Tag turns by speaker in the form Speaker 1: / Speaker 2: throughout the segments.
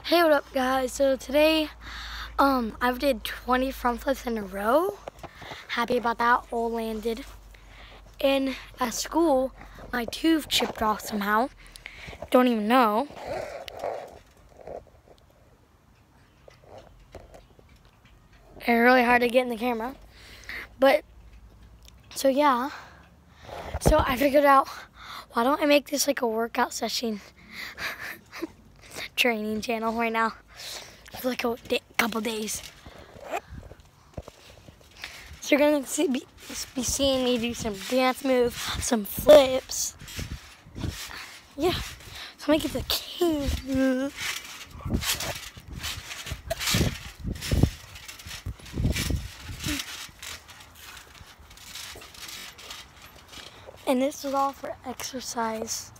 Speaker 1: Hey, what up, guys? So today, I've did 20 front flips in a row. Happy about that. All landed. And at school, my tooth chipped off somehow. Don't even know. It's really hard to get in the camera. But, so yeah. So I figured out, why don't I make this like a workout session training channel right now for like a couple days. So you're gonna be seeing me do some dance moves, some flips. Yeah, so make it the king. And this is all for exercise.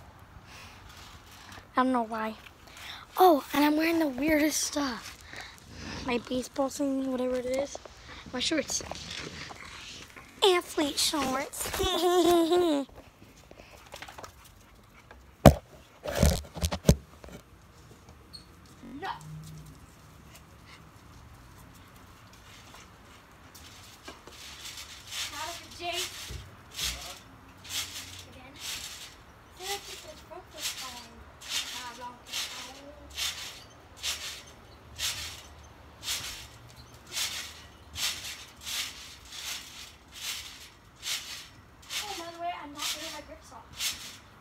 Speaker 1: I don't know why. Oh, and I'm wearing the weirdest stuff. My baseball thing, whatever it is. My shorts. Athlete shorts. No. Jake. Again. Oh, by the way, I'm not wearing my grip socks.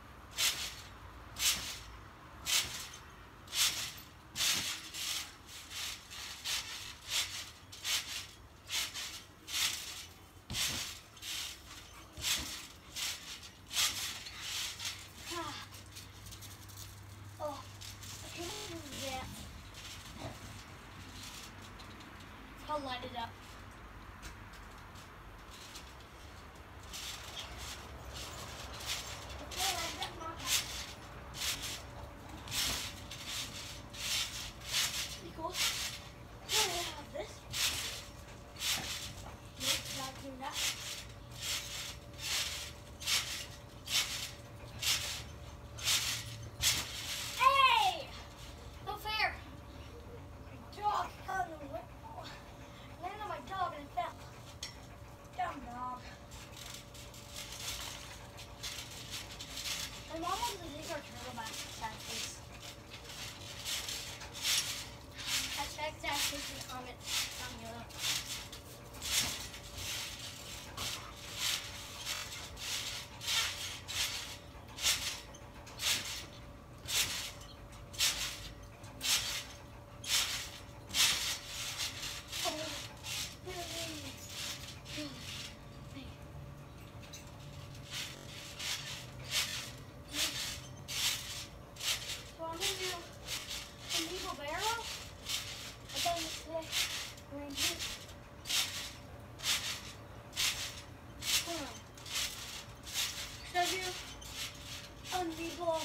Speaker 1: Oh, I can't do that. I'll light it up. Cool. So we'll have this. Nope, not doing that. Hey! No fair! My dog fell in the window. Landed on my dog and it fell. Dumb dog. My mom wants to take our turtle back to Texas. Hashtag in the comments down below. So I'm gonna do some people barrel. And then we're in here. So people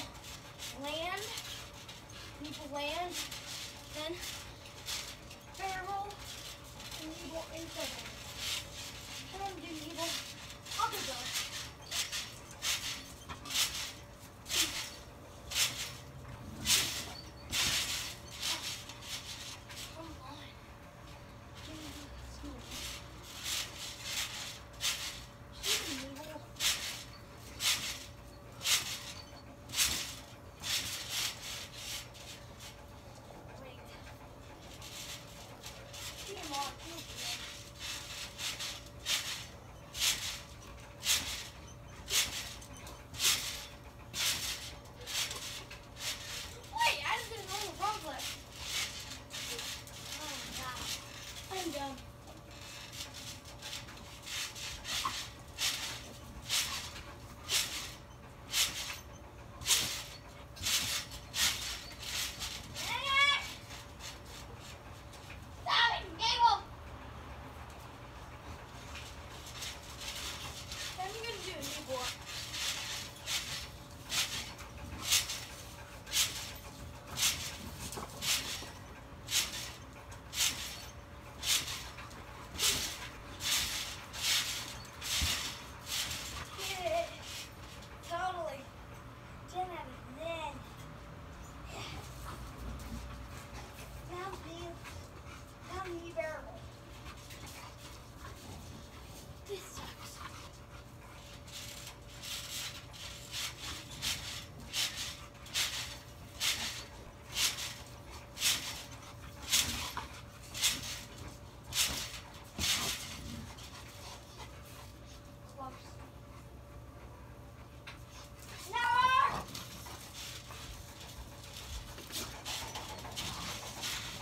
Speaker 1: land, then barrel, and people into them. I don't do people. I'll do both.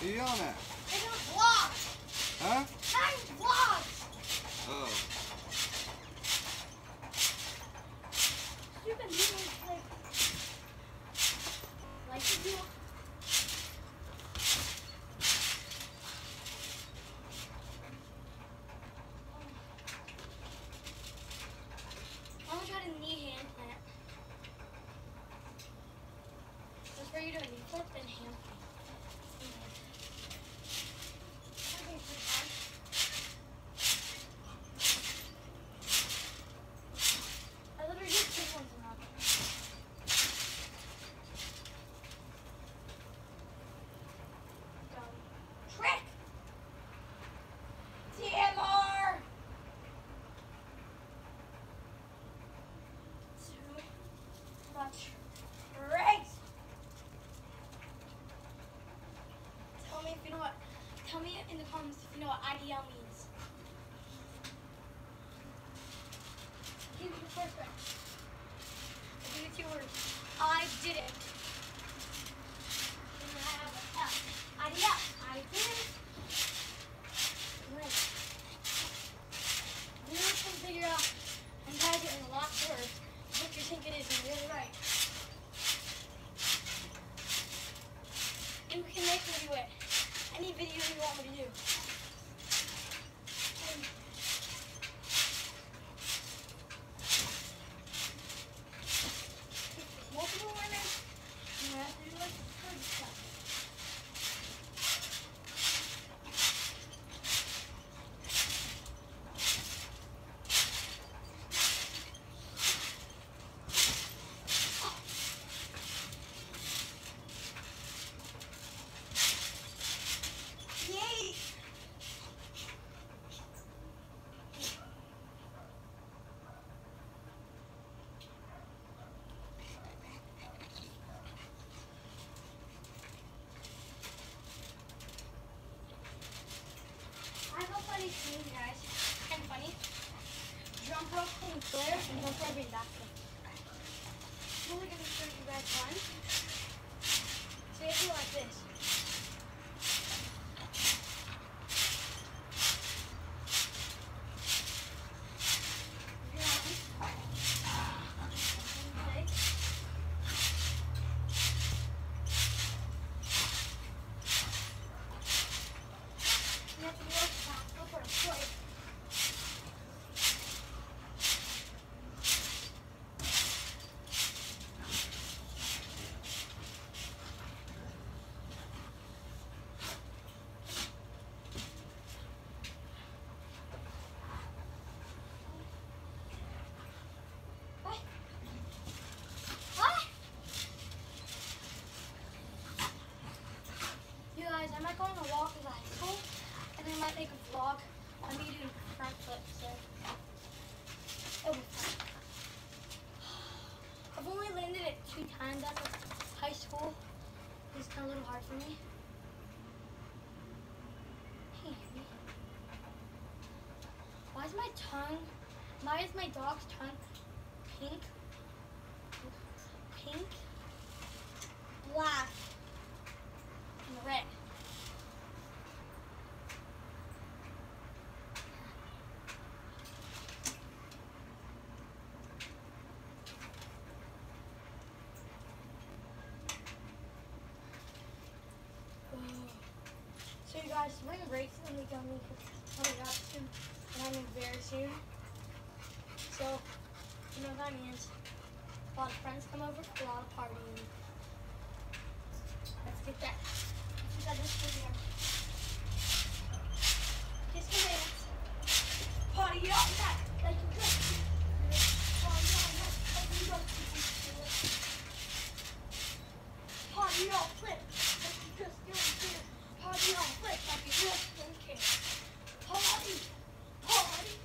Speaker 2: Who you yelling at?
Speaker 1: It's a vlog.
Speaker 2: Huh?
Speaker 1: Nine vlogs.
Speaker 2: Oh.
Speaker 1: You can do it like you do. I'm gonna try to knee hand plant. That's where you do a knee flip and hand plant. Okay, pretty hard. I literally just took one from that. Go. Trick! TMR! Too much race! Tell me if you know what. Tell me in the comments if you know what IDL means. Give me the first one. I'll give you 2 words. I did it. And then I have an F. IDL. I did it. Right. You can figure out and type it in a lot of words what you think it is and you're right. And we can make me do it. Any video you want me to do. Multiple learners, you have to do like hard stuff. Yay! I have a funny scene, guys. Kind of funny. Jump rope and flare and jump rope and back flip. I'm only going to show you guys one. So you have to do like this. You have to go for a foot. What? What? You guys, I might go on a walk with high school. And I might make a vlog on me doing front flips, so it'll be fun. I've only landed it 2 times out of high school. It's kind of a little hard for me. Can you hear me? Why is my dog's tongue pink, black, and red? So you guys, spring break's in the week on me coming up soon, and I mean very soon. So, you know what that means. A lot of friends come over, a lot of partying. Let's get that. Let's get this video. Kiss the hands. Party all night like you just do. Party all night like you just do. Party all flip like you just don't care. Party all flip like you just don't care. Party, party.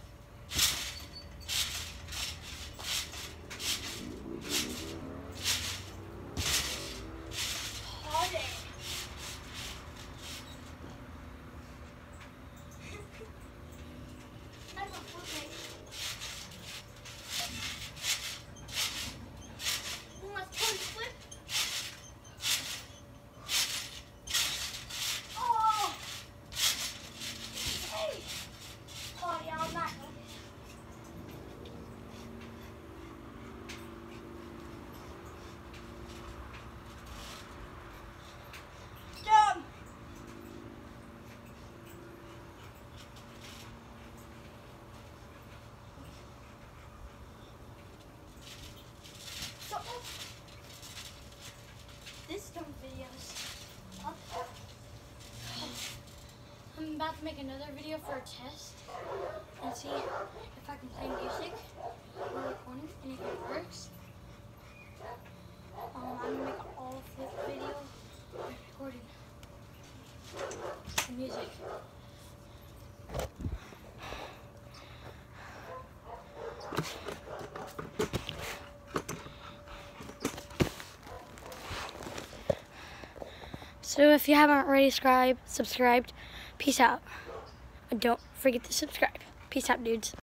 Speaker 1: about to make another video for a test and see if I can play music or recording and if it works. I'm gonna make an all flip video recording the music. So if you haven't already subscribed, peace out. And don't forget to subscribe. Peace out, dudes.